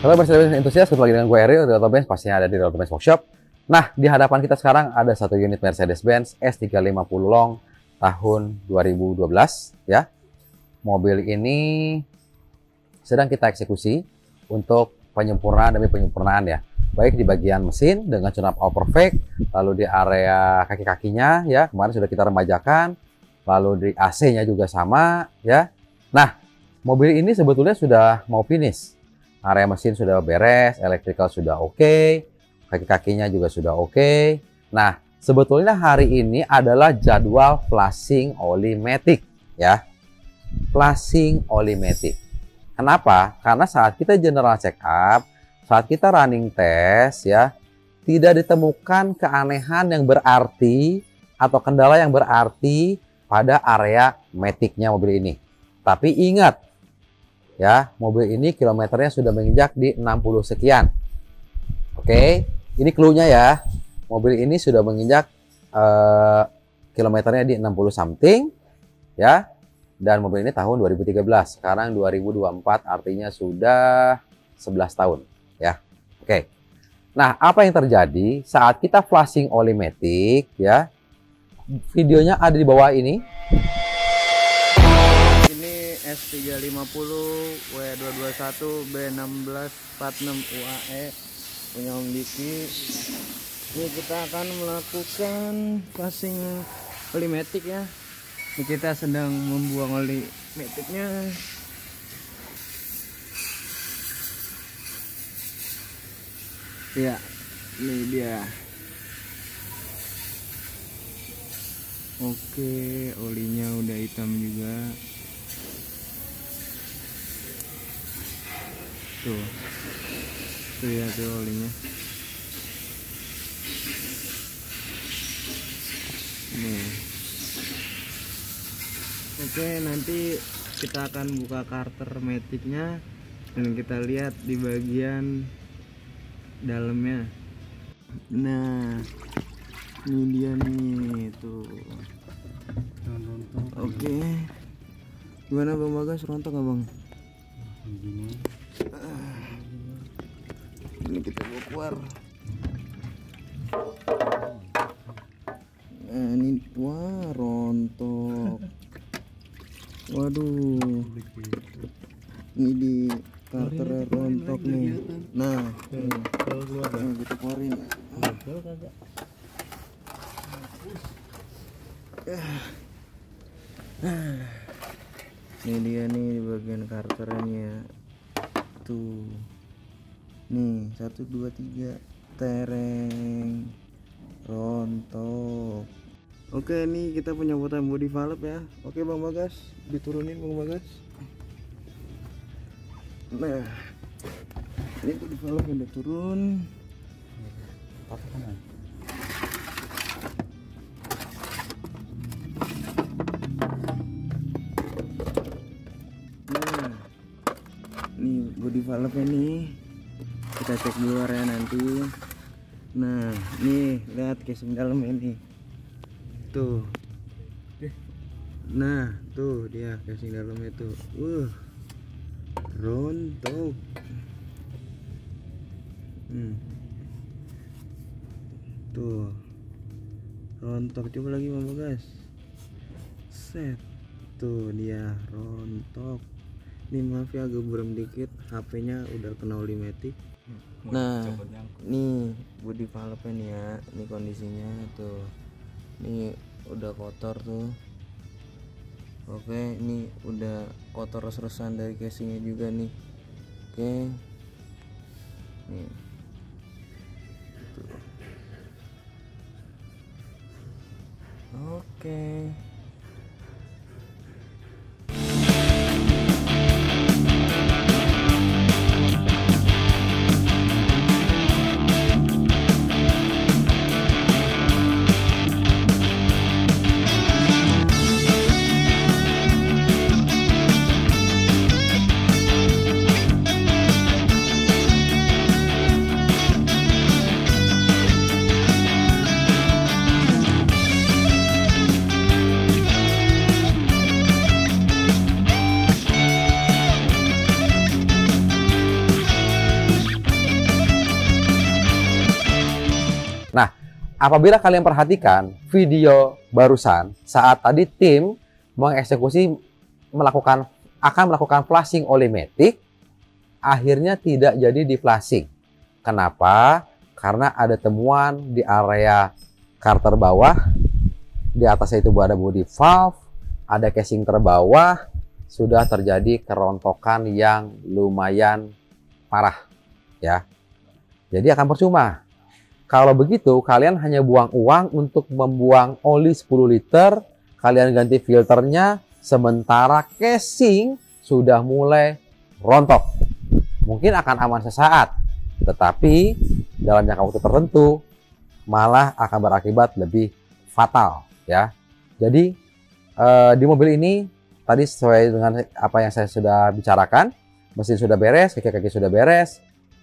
Halo Mercedes entusias, ketemu lagi dengan gue Eril dari Autobenz, pastinya ada di Autobenz Workshop. Nah, di hadapan kita sekarang ada satu unit Mercedes-Benz S350 Long tahun 2012 ya. Mobil ini sedang kita eksekusi untuk penyempurnaan demi penyempurnaan ya. Baik di bagian mesin dengan tune-up all perfect, lalu di area kaki-kakinya ya, kemarin sudah kita remajakan, lalu di AC-nya juga sama ya. Nah, mobil ini sebetulnya sudah mau finish. Area mesin sudah beres, electrical sudah oke, kaki-kakinya juga sudah oke. Nah, sebetulnya hari ini adalah jadwal flashing oli matic ya. Flashing oli matic. Kenapa? Karena saat kita general check up, saat kita running test ya, tidak ditemukan keanehan yang berarti atau kendala yang berarti pada area maticnya mobil ini. Tapi ingat ya, mobil ini kilometernya sudah menginjak di 60 sekian. Oke, ini clue-nya ya. Mobil ini sudah menginjak kilometernya di 60 something ya. Dan mobil ini tahun 2013, sekarang 2024, artinya sudah 11 tahun ya. Oke. Nah, apa yang terjadi saat kita flashing oli matic ya? Videonya ada di bawah ini. S350 W221 B1646 UAE punya Om Diki. Ini kita akan melakukan flashing oli matic ya. Ini kita sedang membuang oli maticnya. Ya, ini dia. Oke, olinya udah hitam juga. Tuh ya, tuh olinya. Nih. Oke, nanti kita akan buka karter maticnya dan kita lihat di bagian dalamnya. Nah, ini dia nih tuh. Oke, gimana Bang Bagas, rontok nggak Bang? Ini kita keluar. Nah, ini wah rontok. Waduh, ini di karter rontok nih. Nah, kita keluarin. Ini dia nih di bagian karternya tuh. Nih 1 2 3 tereng rontok. Oke, nih kita punya botan body valve ya. Oke Bang Bagas, diturunin Bang Bagas. Nah, ini body valve udah turun. Nah, nih body valve nih kita cek di luar ya nanti. Nah, nih lihat casing dalamnya nih. Tuh. Nah, tuh dia casing dalamnya tuh. Rontok. Tuh. Rontok, coba lagi Bang Bagas. Set. Tuh dia rontok. Ini maaf ya agak buram dikit, HP-nya udah kena oli matic. Nah, nih body valve nih ya, ini kondisinya tuh. Ini udah kotor tuh. Oke, ini udah kotor res-resan dari casingnya juga nih. Oke, nih tuh. Oke. apabila kalian perhatikan video barusan saat tadi tim akan melakukan flashing oleh Matic, akhirnya tidak jadi di flashing. Kenapa? Karena ada temuan di area karter bawah, di atasnya itu ada body valve, ada casing terbawah, sudah terjadi kerontokan yang lumayan parah ya. Jadi akan percuma. Kalau begitu kalian hanya buang uang untuk membuang oli 10 liter, kalian ganti filternya, sementara casing sudah mulai rontok. Mungkin akan aman sesaat, tetapi dalam jangka waktu tertentu malah akan berakibat lebih fatal ya. Jadi di mobil ini tadi sesuai dengan apa yang saya sudah bicarakan, mesin sudah beres, kaki-kaki sudah beres.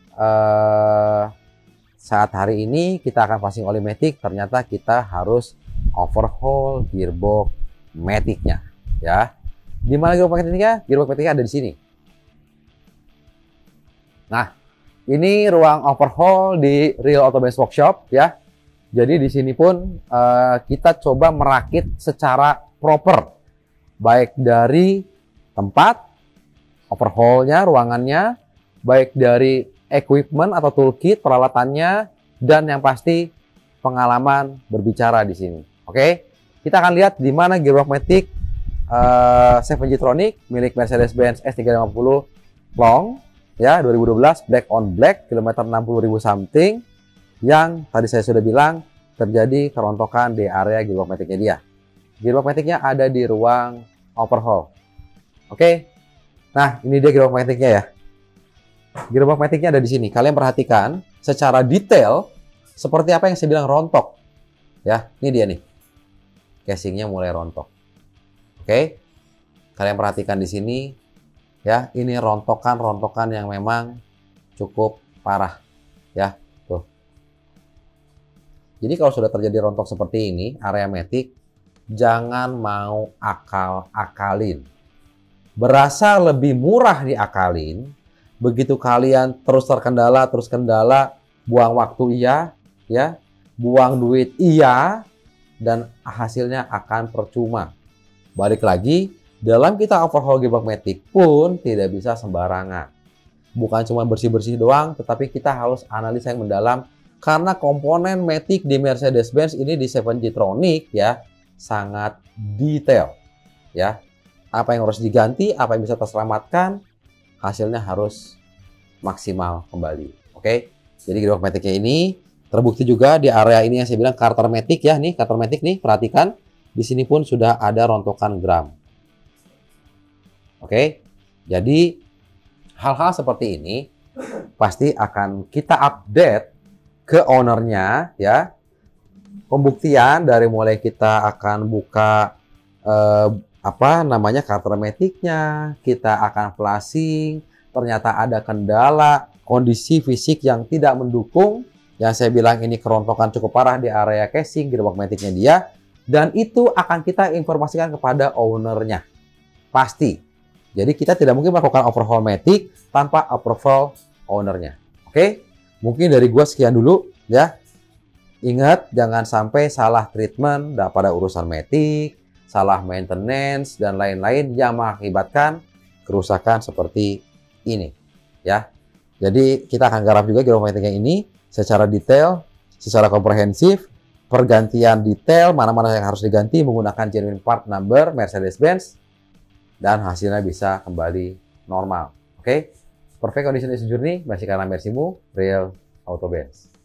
Saat hari ini kita akan flashing oli Matic, ternyata kita harus overhaul gearbox Matic-nya ya. Di mana gearbox Matic-nya? Gearbox Matic-nya ada di sini. Nah, ini ruang overhaul di Real Auto Benz Workshop ya. Jadi di sini pun kita coba merakit secara proper, baik dari tempat overhaulnya, ruangannya, baik dari equipment atau toolkit peralatannya, dan yang pasti pengalaman berbicara di sini. Oke, kita akan lihat di mana gearbox Matic 7G-Tronic milik Mercedes-Benz S350 Long ya 2012 black on black kilometer 60.000 something, yang tadi saya sudah bilang terjadi kerontokan di area gearbox Matic-nya dia. Gearbox Matic-nya ada di ruang overhaul. Oke. Nah, ini dia gearbox Matic-nya ya. Gearbox Matic-nya ada di sini. Kalian perhatikan secara detail seperti apa yang saya bilang rontok. Ya, ini dia nih. Casingnya mulai rontok. Oke. Kalian perhatikan di sini ya, ini rontokan-rontokan yang memang cukup parah ya. Tuh. Jadi kalau sudah terjadi rontok seperti ini, area Matic, jangan mau akal-akalin. Berasa lebih murah diakalin, begitu kalian terus kendala, buang waktu iya, ya, buang duit iya, dan hasilnya akan percuma. Balik lagi, dalam kita overhaul gearbox Matic pun tidak bisa sembarangan. Bukan cuma bersih-bersih doang, tetapi kita harus analisa yang mendalam, karena komponen Matic di Mercedes-Benz ini di 7G-Tronic ya, sangat detail ya. Apa yang harus diganti, apa yang bisa terselamatkan, hasilnya harus maksimal kembali. Oke, jadi gearbox Matic-nya ini terbukti juga di area ini yang saya bilang karter Matic ya. Nih karter Matic nih, perhatikan di sini pun sudah ada rontokan gram. Oke, jadi hal-hal seperti ini pasti akan kita update ke ownernya ya. Pembuktian dari mulai kita akan buka karter Matic-nya, kita akan flashing, ternyata ada kendala, kondisi fisik yang tidak mendukung, yang saya bilang ini kerontokan cukup parah di area casing gearbox Matic-nya dia, dan itu akan kita informasikan kepada ownernya. Pasti. Jadi kita tidak mungkin melakukan overhaul Matic tanpa approval ownernya. Oke? Mungkin dari gua sekian dulu ya. Ingat, jangan sampai salah treatment pada urusan Matic, salah maintenance, dan lain-lain yang mengakibatkan kerusakan seperti ini ya. Jadi kita akan garap juga gearbox Matic-nya ini secara detail, secara komprehensif, pergantian detail, mana-mana yang harus diganti menggunakan genuine part number Mercedes-Benz, dan hasilnya bisa kembali normal. Oke? Perfect condition is journey, masih karena Mersimu, Real Auto Benz.